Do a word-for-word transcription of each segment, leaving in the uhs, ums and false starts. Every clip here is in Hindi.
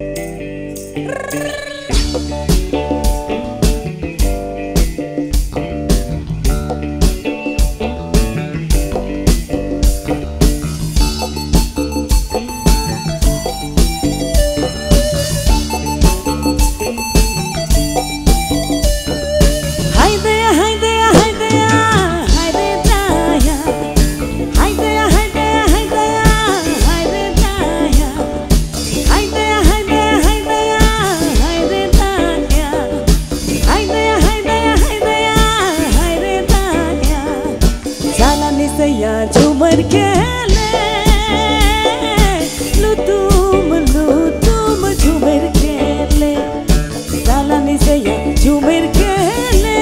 झूमर के ले लू तुम लू तुम झूमर के ले सालानी से या झूमर के ले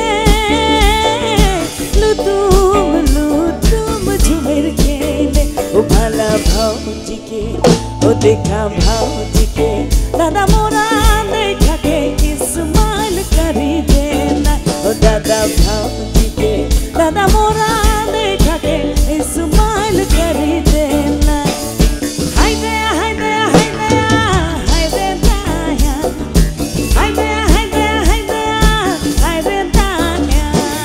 लू तुम लू तुम झूमर के ले ओ भला भाऊजी के ओ देखा भाऊजी के दादा मोरा देखा के इस्माइल करी देना ओ दादा भाऊजी के दादा मोरा देखा के इस्माइल करी देना हाय दया हाय दया हाय दया हाय दया हाय दया हाय दया हाय दया हाय दया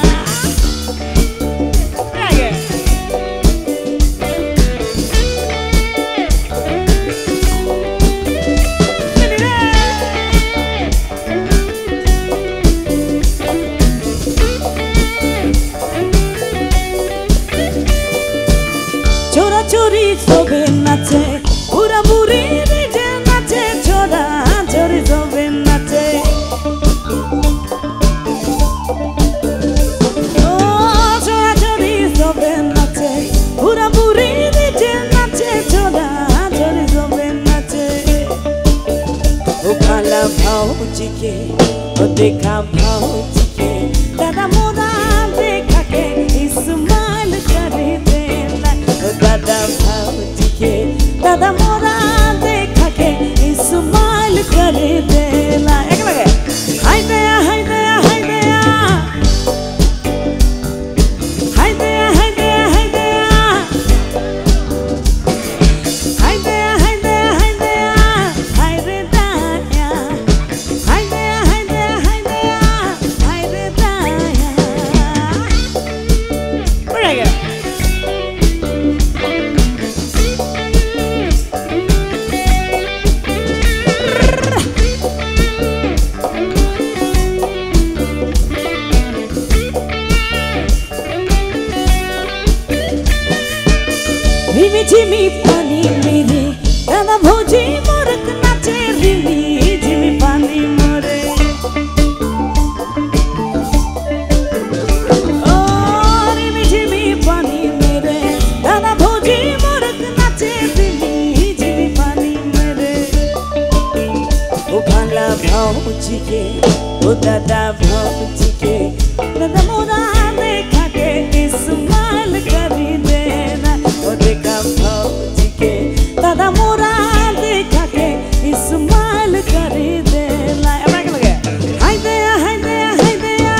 चोरी सोबे नाचे पूरा बुरी रीजे नाचे छोरा चोरी सोबे नाचे ओ छोरा चोरी सोबे नाचे पूरा बुरी रीजे नाचे छोरा चोरी सोबे नाचे ओ खाला भाऊजी के ओ देखा भाऊजी के दादा मोरा देखा के इस्माइल करे देना दादा भाऊजी के दादा मोरा देखा के इस्माइल करे देला एक लगे हाय दया हाय दया हाय दया हाय दया हाय दया हाय दया हाय दया हाय दया हाय दया हाय रे दया हाय दया हाय दया हाय दया हाय रे दया बढ़िया रिमी झिमी पानी मेरे दादा भौजी मोरक नाचे रिमी झिमी पानी मोरे ओ रिमी झिमी पानी मेरे दादा भौजी मोरक नाचे रिमी झिमी पानी मेरे ओ भाला भौजी के ओ दादा भौजी के दादा मोरा देखा के इस्माइल करी देना ओ देखा भाऊजी के दादा मोरा देखा के इस्माइल करी देला एबार लगे हाय दया हाय दया हाय दया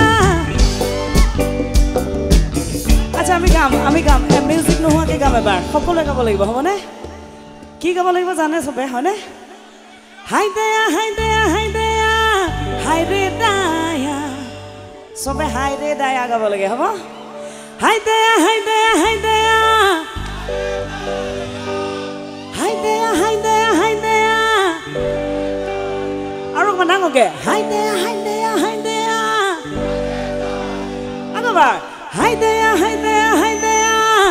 अच्छा আমি গাম আমি গাম মিউজিক নোহোৱাকে গাম এবাৰ সকলোৱে গাব লাগিব হবনে কি গাব লাগিব জানে সবে হয়নে হাই দয়া হাই দয়া হাই দয়া হাই ৰে দয়া সবে হাই ৰে দয়া গাব লাগে হব হাই দয়া হাই দয়া হাই দয়া হাই দয়া হাই দয়া হাই দয়া আৰু অকমান ডাঙৰকে হাই দয়া হাই দয়া হাই দয়া আৰু এবাৰ হাই দয়া হাই দয়া হাই দয়া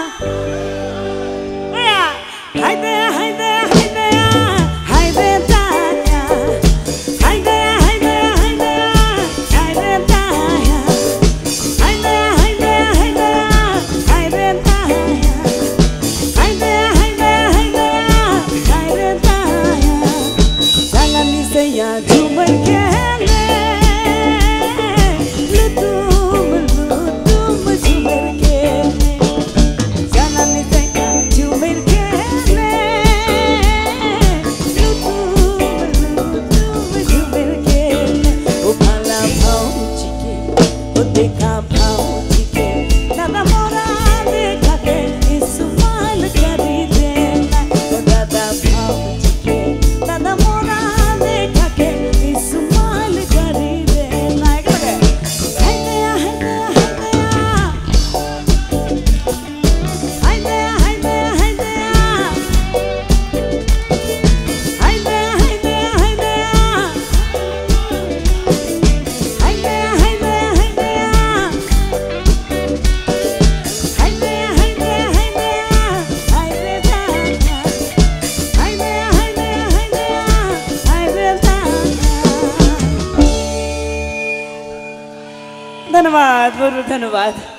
হাই দয়া হাই দয়া হাই দয়া হাই ৰে দয়া হাই দয়া হাই দয়া হাই দয়া হাই ৰে দয়া হাই দয়া হাই দয়া হাই দয়া হাই ৰে দয়া হাই দয়া হাই দয়া হাই দয়া হাই ৰে দয়া सालानी से या झूमर के ले लू तुम लू तुम झूमर के सालानी से या झूमर के ले लू तुम लू तुम झूमर के ओ भला भाऊजी के ओ देखा भाऊजी के दादा मोरा देखा के इस्माइल करी देना ओ दादा भाऊजी के दादा मोरा धन्यवाद, बहुत बहुत धन्यवाद।